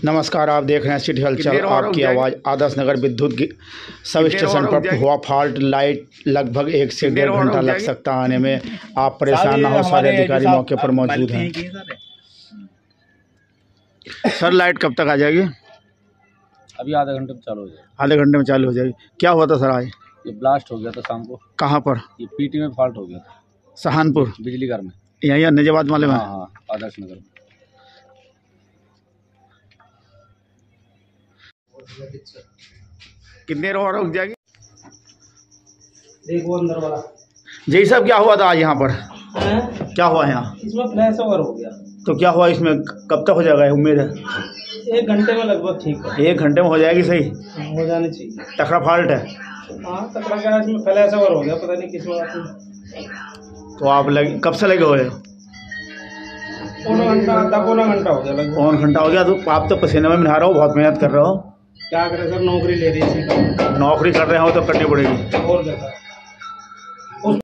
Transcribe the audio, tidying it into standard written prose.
नमस्कार, आप देख रहे हैं सिटी हलचल, आपकी आवाज़। आदर्श नगर विद्युत सब स्टेशन पर हुआ फॉल्ट। लाइट लगभग 1 से 1.5 घंटा लग सकता आने में। आप परेशान ना हो, सारे अधिकारी मौके पर मौजूद हैं। सर, लाइट कब तक आ जाएगी? अभी आधे घंटे में चालू हो जाएगी। आधे घंटे में चालू हो जाएगी। क्या हुआ था सर आज? ये ब्लास्ट हो गया था शाम को। कहाँ पर? ये पीटी में फॉल्ट हो गया था। सहानपुर बिजली घर में? यहीं निजाबाद माले में? हाँ, आदर्श नगर में। कितनी देर और रुक जाएगी? देखो अंदर वाला जी साहब, क्या हुआ था आज यहाँ पर? क्या हुआ यहाँ? इसमें फ्लैश ओवर हो गया। तो क्या हुआ इसमें? कब तक हो जाएगा उम्मीद है? 1 घंटे में लगभग ठीक है। 1 घंटे में हो जाएगी? सही हो जानी चाहिए। तकड़ा फॉल्ट है? हाँ, तकड़ा क्या, इसमें फ्लैश ओवर हो गया, पता नहीं किस बात में। तो आप लगे कब से लगे हुए? पौना घंटा, आधा पौना घंटा हो गया लगभग। पौन घंटा हो गया। तो आप तो पसीने में नहा रहे हो, बहुत मेहनत कर रहे हो। क्या करें सर, नौकरी ले रही थी। नौकरी कर रहे हो तो करनी पड़ेगी। और क्या सर।